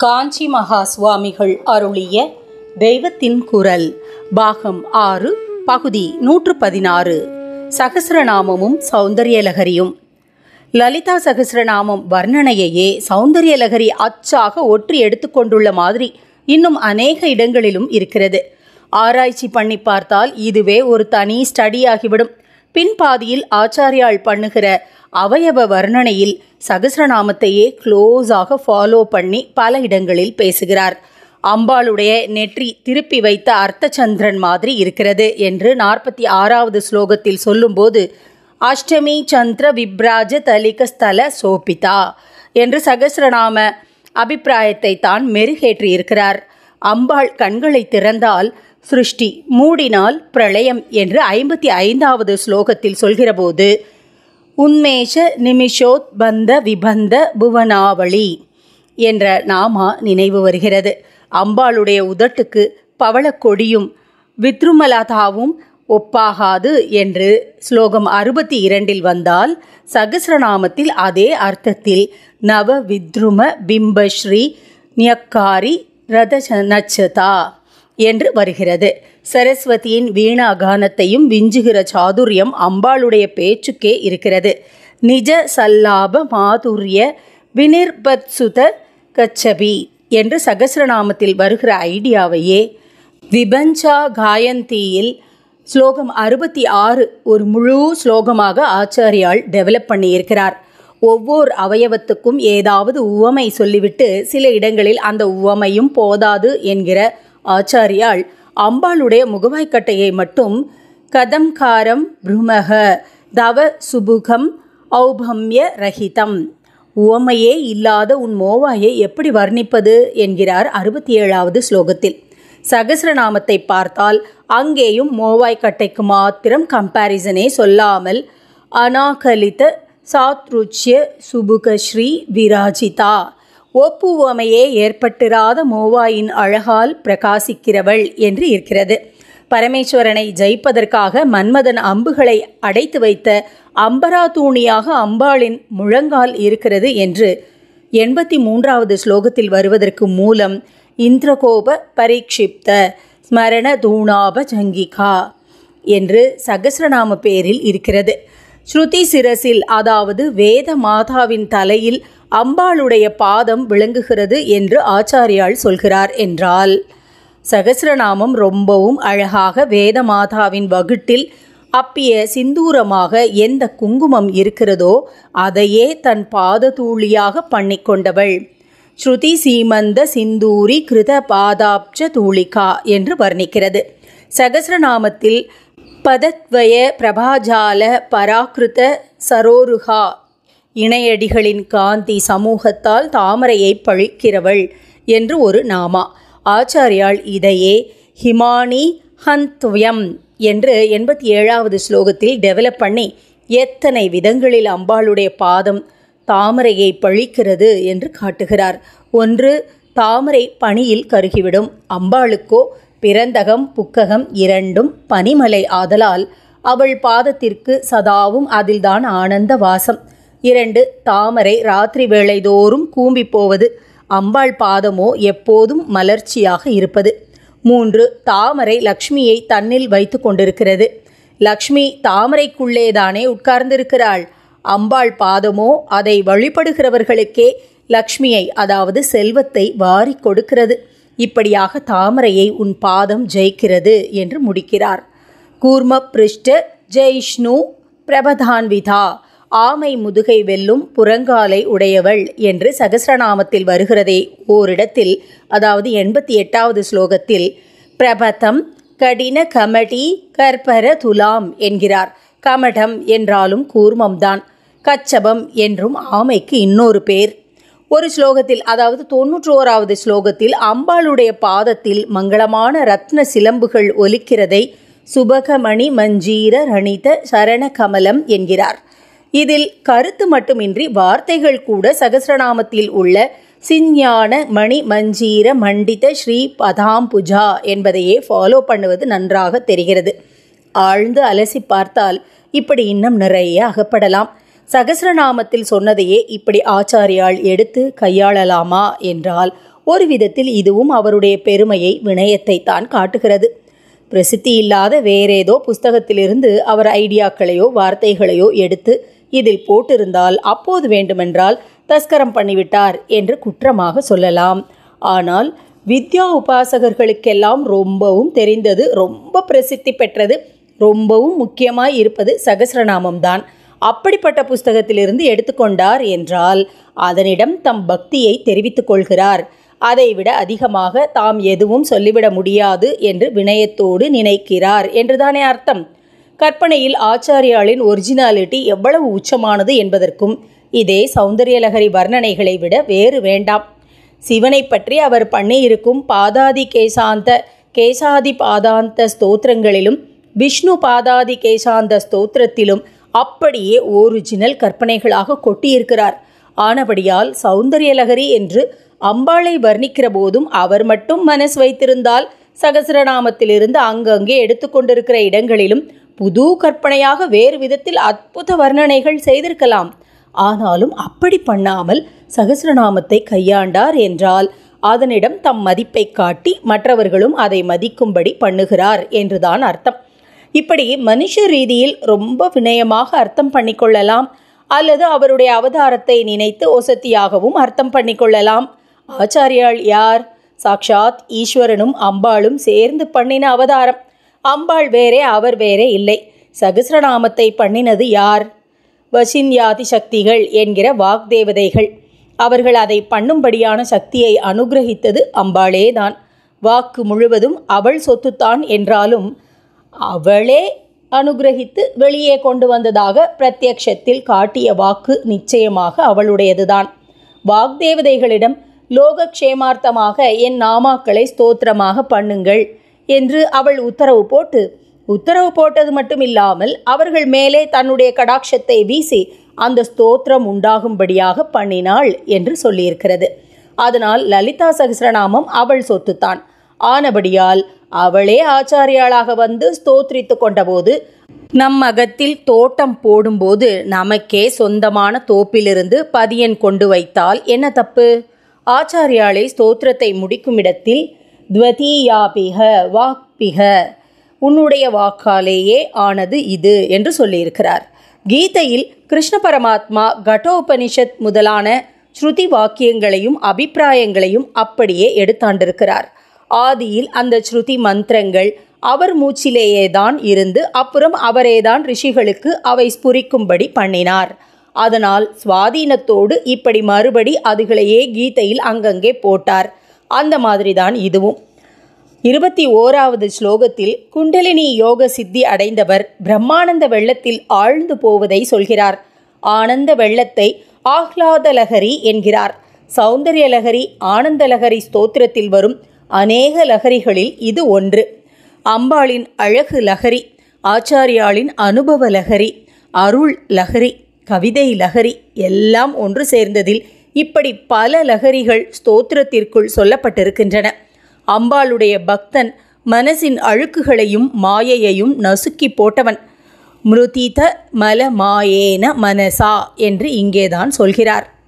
காஞ்சி மகா சுவாமிகள் அருளிய தெய்வத்தின் குரல் பாகம் 6 பகுதி 116 சகஸ்ரநாமமும் சௌந்தர்யலகரியும். லலிதா சகஸ்ரநாமம் வர்ணனையையே சௌந்தர்யலகரி அச்சாக ஒற்றி எடுத்துக்கொண்டுள்ள மாதிரி இன்னும் அநேக இடங்களிலும் இருக்கிறது. ஆராய்ச்சி பண்ணி பார்த்தால் இதுவே ஒரு தனி ஸ்டடியாகிவிடும். பின்பாதியில் ஆச்சாரியால் பண்ணுகிற அவயவ வர்ணனையில் சகஸ்ரநாமத்தையே க்ளோஸாக ஃபாலோ பண்ணி பல இடங்களில் பேசுகிறார். அம்பாளுடைய நெற்றி திருப்பி வைத்த அர்த்தச்சந்திரன் மாதிரி இருக்கிறது என்று 46வது ஸ்லோகத்தில் சொல்லும்போது அஷ்டமி சந்திர விப்ராஜ தலிக ஸ்தல சோபிதா என்று சகஸ்ரநாம அபிப்பிராயத்தை தான் மெருகேற்றியிருக்கிறார். அம்பாள் கண்களை திறந்தால் சிருஷ்டி, மூடினால் பிரளயம் என்று 55வது ஸ்லோகத்தில் சொல்கிறபோது உன்மேஷ நிமிஷோத்பந்த விபந்த புவனாவளி என்ற நாமா நினைவு வருகிறது. அம்பாளுடைய உதட்டுக்கு பவளக்கொடியும் வித்ருமலதாவும் ஒப்பாகாது என்று ஸ்லோகம் 62 வந்தால் சகஸ்ரநாமத்தில் அதே அர்த்தத்தில் நவ வித்ரும பிம்பஸ்ரீ நியக்காரி ரதநச்சதா என்று வருகிறது. சரஸ்வதியின் வீணா கானத்தையும் விஞ்சுகிற சாதுரியம் அம்பாளுடைய பேச்சுக்கே இருக்கிறது. நிஜ சல்லாப மாதுரிய வினிர்பத்சுத கச்சபி என்று சகஸ்ரநாமத்தில் வருகிற ஐடியாவையே விபஞ்சா காயந்தியில் ஸ்லோகம் 66 ஒரு முழு ஸ்லோகமாக ஆச்சாரியால் டெவலப் பண்ணியிருக்கிறார். ஒவ்வொரு அவயவத்துக்கும் ஏதாவது உவமை சொல்லிவிட்டு சில இடங்களில் அந்த உவமையும் போதாது என்கிற ஆச்சாரியால் அம்பாளுடைய முகவாய்க்கட்டையை மட்டும் கதம்காரம் ப்ருமக தவ சுபுகம் ஔபம்ய ரஹிதம், உவமையே இல்லாத உன் மோவாயை எப்படி வர்ணிப்பது என்கிறார் 67வது ஸ்லோகத்தில். சகஸ்ரநாமத்தை பார்த்தால் அங்கேயும் மோவாய்க்கட்டைக்கு மாத்திரம் கம்பேரிசனே சொல்லாமல் அநாகலித சாத்ருச்சிய சுபுகஸ்ரீ விராஜிதா, ஒப்புவமையே ஏற்பட்டிராத மோவாயின் அழகால் பிரகாசிக்கிறவள் என்று இருக்கிறது. பரமேஸ்வரனை ஜெயிப்பதற்காக மன்மதன் அம்புகளை அடைத்து வைத்த அம்பராதூணியாக அம்பாளின் முழங்கால் இருக்கிறது என்று 83வது ஸ்லோகத்தில் வருவதற்கு மூலம் இந்திரகோப பரீட்சிப்த ஸ்மரண தூணாப ஜங்கிகா என்று சகஸ்ரநாம பேரில் இருக்கிறது. ஸ்ருதி சிரசில், அதாவது வேத மாதாவின் தலையில் அம்பாளுடைய பாதம் விளங்குகிறது என்று ஆச்சாரியால் சொல்கிறார் என்றால் சகஸ்ரநாமம் ரொம்பவும் அழகாக வேத மாதாவின் வகுட்டில் அப்பிய சிந்தூரமாக எந்த குங்குமம் இருக்கிறதோ அதையே தன் பாததூளியாக பண்ணிக்கொண்டவள். ஸ்ருதி சீமந்த சிந்தூரி கிருத பாதாப்ச தூளிகா என்று வர்ணிக்கிறது. சகஸ்ரநாமத்தில் பதத்வய பிரபாஜால பராக்கிருத சரோருகா, இணையடிகளின் காந்தி சமூகத்தால் தாமரையை பழிக்கிறவள் என்று ஒரு நாமா. ஆச்சாரியால் இதையே ஹிமானி ஹந்த்வயம் என்று 87வது ஸ்லோகத்தில் டெவலப் பண்ணி எத்தனை விதங்களில் அம்பாளுடைய பாதம் தாமரையை பழிக்கிறது என்று காட்டுகிறார். ஒன்று, தாமரை பனியில் கருகிவிடும். அம்பாளுக்கோ பிறந்தகம் புக்ககம் இரண்டும் பனிமலை ஆதலால் அவள் பாதத்திற்கு சதாவும் அதில்தான் ஆனந்த வாசம். 2, தாமரை ராத்திரி வேளை தோறும் கூம்பி போவது, அம்பாள் பாதமோ எப்போதும் மலர்ச்சியாக இருப்பது. 3, தாமரை லக்ஷ்மியை தன்னில் வைத்து கொண்டிருக்கிறது. லக்ஷ்மி தாமரைக்குள்ளேதானே உட்கார்ந்திருக்கிறாள். அம்பாள் பாதமோ அதை வழிபடுகிறவர்களுக்கே லக்ஷ்மியை, அதாவது செல்வத்தை வாரி கொடுக்கிறது. இப்படியாக தாமரையை உன் பாதம் ஜெயிக்கிறது என்று முடிக்கிறார். கூர்ம பிருஷ்ட ஜெய்ஷ்ணு பிரபதான்விதா, ஆமை முதுகை வெல்லும் புறங்காலை உடையவள் என்று சகஸ்ரநாமத்தில் வருகிறதே ஓரிடத்தில், அதாவது 88வது ஸ்லோகத்தில் பிரபதம் கடின கமடி கற்பர துலாம் என்கிறார். கமடம் என்றாலும் கூர்மம்தான். கச்சபம் என்றும் ஆமைக்கு இன்னொரு பேர். ஒரு ஸ்லோகத்தில், அதாவது 91வது ஸ்லோகத்தில் அம்பாளுடைய பாதத்தில் மங்களமான ரத்ன சிலம்புகள் ஒலிக்கிறதை சுபகமணி மஞ்சீர ரணித சரண கமலம் என்கிறார். இதில் கருத்து மட்டுமின்றி வார்த்தைகள் கூட சகஸ்ரநாமத்தில் உள்ள சிஞ்ஞான மணி மஞ்சீர மண்டித ஸ்ரீ பதாம்புஜா என்பதையே ஃபாலோ பண்ணுவது நன்றாக தெரிகிறது. ஆழ்ந்து அலசி பார்த்தால் இப்படி இன்னும் நிறைய அகப்படலாம். சகஸ்ரநாமத்தில் சொன்னதையே இப்படி ஆச்சாரியால் எடுத்து கையாளலாமா என்றால் ஒரு விதத்தில் இதுவும் அவருடைய பெருமையை, வினயத்தை தான் காட்டுகிறது. பிரசித்தி இல்லாத வேறேதோ புஸ்தகத்திலிருந்து அவர் ஐடியாக்களையோ வார்த்தைகளையோ எடுத்து இதில் போட்டிருந்தால் அப்போது வேண்டுமென்றால் தஸ்கரம் பண்ணிவிட்டார் என்று குற்றமாக சொல்லலாம். ஆனால் வித்யா உபாசகர்களுக்கெல்லாம் ரொம்பவும் தெரிந்தது, ரொம்ப பிரசித்தி பெற்றது, ரொம்பவும் முக்கியமாய் இருப்பது சகஸ்ரநாமம்தான். அப்படிப்பட்ட புஸ்தகத்திலிருந்து எடுத்துக்கொண்டார் என்றால் அதனிடம் தம் பக்தியை தெரிவித்துக் கொள்கிறார். அதைவிட அதிகமாக தாம் எதுவும் சொல்லிவிட முடியாது என்று வினயத்தோடு நினைக்கிறார் என்றுதானே அர்த்தம். கற்பனையில் ஆச்சாரியாளின் ஒரிஜினாலிட்டி எவ்வளவு உச்சமானது என்பதற்கும் இதே சௌந்தர்யலகரி வர்ணனைகளை விட வேறு வேண்டாம். சிவனை பற்றி அவர் பண்ணியிருக்கும் பாதாதி கேசாதி பாதாந்த ஸ்தோத்திரங்களிலும் விஷ்ணு பாதாதி கேசாந்த ஸ்தோத்திரத்திலும் அப்படியே ஒரிஜினல் கற்பனைகளாக கொட்டியிருக்கிறார். ஆனபடியால் சௌந்தர்யலகரி என்று அம்பாளை வர்ணிக்கிற போதும் அவர் மட்டும் மனசு வைத்திருந்தால் சகஸ்ரநாமத்திலிருந்து அங்கங்கே எடுத்துக்கொண்டிருக்கிற இடங்களிலும் புது கற்பனையாக வேறு விதத்தில் அற்புத வர்ணனைகள் செய்திருக்கலாம். ஆனாலும் அப்படி பண்ணாமல் சகஸ்ரநாமத்தை கையாண்டார் என்றால் அதனிடம் தம் மதிப்பை காட்டி மற்றவர்களும் அதை மதிக்கும்படி பண்ணுகிறார் என்றுதான் அர்த்தம். இப்படி மனுஷ ரீதியில் ரொம்ப வினயமாக அர்த்தம் பண்ணிக்கொள்ளலாம், அல்லது அவருடைய அவதாரத்தை நினைத்து ஒசத்தியாகவும் அர்த்தம் பண்ணிக்கொள்ளலாம். ஆச்சாரியாள் யார்? சாக்ஷாத் ஈஸ்வரனும் அம்பாளும் சேர்ந்து பண்ணின அவதாரம். அம்பாள் வேறே, அவர் வேறே இல்லை. சகஸ்ரநாமத்தை பண்ணினது யார்? வசின்யாதி சக்திகள் என்கிற வாக்தேவதைகள். அவர்கள் அதை பண்ணும்படியான சக்தியை அனுகிரகித்தது அம்பாளேதான். வாக்கு முழுவதும் அவள் சொத்துத்தான் என்றாலும் அவளே அனுகிரகித்து வெளியே கொண்டு வந்ததாக பிரத்யக்ஷத்தில் காட்டிய வாக்கு நிச்சயமாக அவளுடையதுதான். வாக்தேவதைகளிடம் லோகக்ஷேமார்த்தமாக என் நாமாக்களை ஸ்தோத்திரமாக பண்ணுங்கள் என்று அவள் உத்தரவு போட்டது மட்டுமில்லாமல் அவர்கள் மேலே தன்னுடைய கடாட்சத்தை வீசி அந்த ஸ்தோத்திரம் உண்டாகும்படியாக பண்ணினாள் என்று சொல்லியிருக்கிறது. அதனால் லலிதா சகஸ்ரநாமம் அவள் சொத்துத்தான். ஆனபடியால் அவளே ஆச்சாரியாளாக வந்து ஸ்தோத்திரித்து கொண்டபோது நம் அகத்தில் தோட்டம் போடும்போது நமக்கே சொந்தமான தோப்பிலிருந்து பதியன் கொண்டு வைத்தால் என்ன தப்பு? ஆச்சாரியாளை ஸ்தோத்திரத்தை முடிக்கும் இடத்தில் துவதீயாபிக வாக்பிக, உன்னுடைய வாக்காலேயே ஆனது இது என்று சொல்லியிருக்கிறார். கீதையில் கிருஷ்ண பரமாத்மா கடோபனிஷத் முதலான ஸ்ருதி வாக்கியங்களையும் அபிப்பிராயங்களையும் அப்படியே எடுத்தாண்டிருக்கிறார். ஆதியில் அந்த ஸ்ருதி மந்திரங்கள் அவர் மூச்சிலேயே தான் இருந்து அப்புறம் அவரேதான் ரிஷிகளுக்கு அவை ஸ்புரிக்கும்படி பண்ணினார். அதனால் சுவாதீனத்தோடு இப்படி மறுபடி அதுகளையே கீதையில் அங்கங்கே போட்டார். அந்த மாதிரிதான் இதுவும். 21வது ஸ்லோகத்தில் குண்டலினி யோக சித்தி அடைந்தவர் பிரம்மானந்த வெள்ளத்தில் ஆழ்ந்து போவதை சொல்கிறார். ஆனந்த வெள்ளத்தை ஆஹ்லாதலகரி என்கிறார். சௌந்தர்யலகரி, ஆனந்தலகரி ஸ்தோத்திரத்தில் வரும் அநேக லகரிகளில் இது ஒன்று. அம்பாளின் அழகு லகரி, ஆச்சாரியாளின் அனுபவ லகரி, அருள் லகரி, கவிதை லகரி எல்லாம் ஒன்று சேர்ந்ததில் இப்படி பல லகரிகள் ஸ்தோத்திரத்திற்குள் சொல்லப்பட்டிருக்கின்றன. அம்பாளுடைய பக்தன் மனசின் அழுக்குகளையும் மாயையையும் நசுக்கி போட்டவன். மிருதித மல மாயேன மனசா என்று இங்கேதான் சொல்கிறார்.